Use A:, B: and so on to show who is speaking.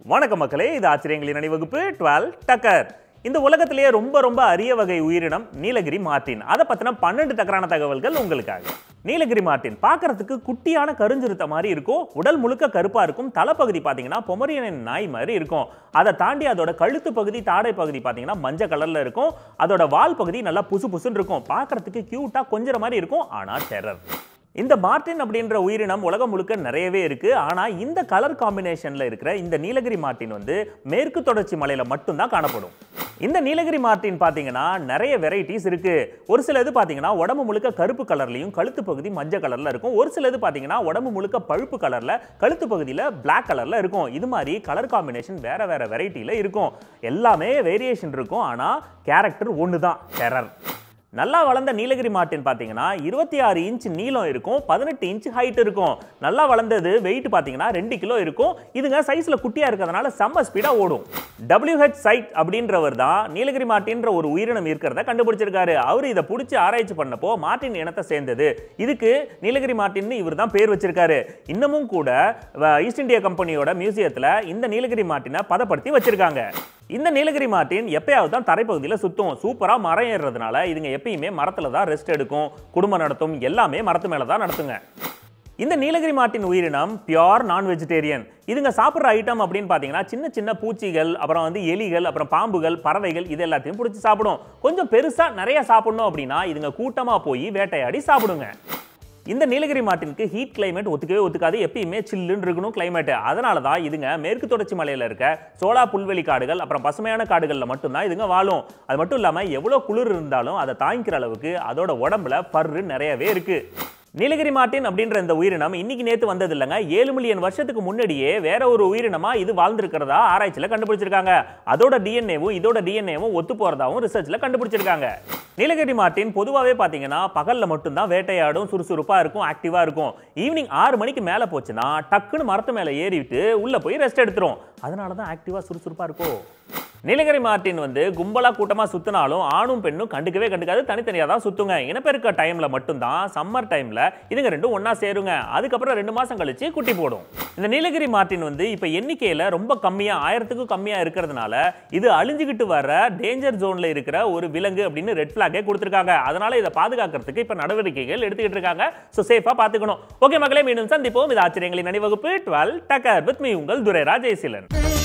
A: வணக்கம் மக்களே, இது ஆச்சரியங்களின் அணிவகுப்பு 12 டக்கர். இந்த உலகத்திலேயே ரொம்ப அரிய வகை உயிரினம் நீலகிரி மார்டின். அதை பத்தின 12 டக்கரான தகவல்கள் உங்களுக்காக. நீலகிரி மார்டின் பார்க்கறதுக்கு குட்டியான கருஞ்சிருத்த மாதிரி இருக்கும். உடல் முழுக்க கருப்பா இருக்கும். தலைப்பகுதி பாத்தீங்கன்னா பொமரியனின் நாய் மாதிரி இருக்கும். அதை தாண்டி அதோட கழுத்து பகுதி, தாடை பகுதி பாத்தீங்கன்னா மஞ்சள் கலர்ல இருக்கும். அதோட வால் பகுதி நல்லா புசுன்னு இருக்கும். பார்க்கறதுக்கு கியூட்டா கொஞ்சற மாதிரி இருக்கும். ஆனா டெரர். இந்த மார்டின் அப்படின்ற உயிரினம் உலகம் முழுக்க நிறையவே இருக்கு. ஆனா இந்த கலர் காம்பினேஷன்ல இருக்கிற இந்த நீலகிரி மார்டின் வந்து மேற்கு தொடர்ச்சி மலையில மட்டும்தான் காணப்படும். இந்த நீலகிரி மார்டின் பாத்தீங்கன்னா நிறைய வெரைட்டிஸ் இருக்கு. ஒரு சிலது பாத்தீங்கன்னா உடம்பு முழுக்க கருப்பு கலர்லயும் கழுத்து பகுதி மஞ்சள் கலர்ல இருக்கும். ஒரு சிலது பாத்தீங்கன்னா உடம்பு முழுக்க பழுப்பு கலர்ல கழுத்து பகுதியில பிளாக் கலர்ல இருக்கும். இது மாதிரி கலர் காம்பினேஷன் வேற வெரைட்டில இருக்கும். எல்லாமே வேரியேஷன் இருக்கும். ஆனா கேரக்டர் ஒண்ணுதான், டெரர். நல்லா வளர்ந்த நீலகிரி மார்டின் பாத்தீங்கன்னா 26 இன்ச் நீளம் இருக்கும், 18 இன்ச் ஹைட் இருக்கும். நல்லா வளர்ந்தது வெயிட் பாத்தீங்கன்னா 2 கிலோ இருக்கும். இதுங்க சைஸ்ல குட்டியா இருக்கிறதுனால செம்ம ஸ்பீடா ஓடும். WH சைட் அப்படின்றவர் தான் நீலகிரி மார்டின்ற ஒரு உயிரினம் இருக்கிறத கண்டுபிடிச்சிருக்காரு. அவர் இதை பிடிச்சி ஆராய்ச்சி பண்ணப்போ மார்டின் இனத்தை சேர்ந்தது. இதுக்கு நீலகிரி மார்டின் இவர் தான் பேர் வச்சிருக்காரு. இன்னமும் கூட ஈஸ்ட் இந்தியா கம்பெனியோட மியூசியத்துல இந்த நீலகிரி மார்டினை பதப்படுத்தி வச்சிருக்காங்க. இந்த நீலகிரி மார்டின் எப்பயாவது தான் தரைப்பகுதியில் சுத்தும். சூப்பரா மரம் ஏறுறதுனால இதுங்க எப்பயுமே மரத்துல தான் ரெஸ்ட் எடுக்கும், குடும்பம் நடத்தும், எல்லாமே மரத்து மேல தான் நடத்துங்க. இந்த நீலகிரி மார்டின் உயிரினம் பியூர் நான் வெஜிடேரியன். இதுங்க சாப்பிட்ற ஐட்டம் அப்படின்னு பாத்தீங்கன்னா சின்ன பூச்சிகள், அப்புறம் வந்து எலிகள், அப்புறம் பாம்புகள், பறவைகள், இது எல்லாத்தையும் பிடிச்சி சாப்பிடும். கொஞ்சம் பெருசா நிறைய சாப்பிடணும் அப்படின்னா இதுங்க கூட்டமா போய் வேட்டையாடி சாப்பிடுங்க. இந்த நீலகிரி மார்டினுக்கு ஹீட் கிளைமேட் ஒத்துக்காது. எப்பயுமே சில்லுன்னு இருக்கணும் கிளைமேட். அதனால தான் இதுங்க மேற்கு தொடர்ச்சி மலையில இருக்க சோளா புல்வெளி காடுகள், அப்புறம் பசுமையான காடுகள்ல மட்டும்தான் இதுங்க வாழும். அது மட்டும் இல்லாம எவ்வளவு குளிர் இருந்தாலும் அதை தாங்கிக்கிற அளவுக்கு அதோட உடம்புல பரு நிறையவே இருக்கு. நீலகிரி மார்டின் அப்படின்ற இந்த உயிரினம் இன்னைக்கு நேத்து வந்தது இல்லைங்க. 7 மில்லியன் வருஷத்துக்கு முன்னாடியே வேற ஒரு உயிரினமா இது வாழ்ந்திருக்கிறதா ஆராய்ச்சியில கண்டுபிடிச்சிருக்காங்க. அதோட டிஎன்ஏவும் இதோட டிஎன்ஏவும் ஒத்து போறதாவும் ரிசர்ச்ல கண்டுபிடிச்சிருக்காங்க. நீலகிரி மார்டின் பொதுவாகவே பாத்தீங்கன்னா பகல்ல மட்டும்தான் வேட்டையாடும், சுறுசுறுப்பா இருக்கும், ஆக்டிவா இருக்கும். ஈவினிங் 6 மணிக்கு மேல போச்சுன்னா டக்குன்னு மரத்து மேல ஏறிட்டு உள்ள போய் ரெஸ்ட் எடுத்துரும். அதனாலதான் ஆக்டிவா சுறுசுறுப்பா இருக்கும். நீலகிரி மார்டின் வந்து கும்பலா கூட்டமா சுத்தினாலும் ஆணும் பெண்ணும் கண்டுக்காது, தனித்தனியா தான் சுத்துங்க. இனப்பெருக்க டைம்ல மட்டும்தான், சம்மர் டைம்ல இதுங்க ரெண்டும் ஒன்னா சேருங்க. அதுக்கப்புறம் 2 மாசம் கழிச்சு குட்டி போடும். இந்த நீலகிரி மார்டின் வந்து இப்ப எண்ணிக்கையில ரொம்ப கம்மியா, 1000க்கும் கம்மியா இருக்கிறதுனால இது அழிஞ்சுகிட்டு வர டேஞ்சர் ஜோன்ல இருக்கிற ஒரு விலங்கு அப்படின்னு ரெட் பிளாகே கொடுத்திருக்காங்க. அதனால இதை பாதுகாக்கிறதுக்கு இப்ப நடவடிக்கைகள் எடுத்துக்கிட்டு இருக்காங்க. சோ சேஃபா பாத்துக்கணும். ஓகே மக்களே, மீண்டும் சந்திப்போம். இது ஆச்சரியங்களின் அணிவகுப்பு 12 டக்கர் வித் மீ, உங்கள் துரை ராஜேசிலன்.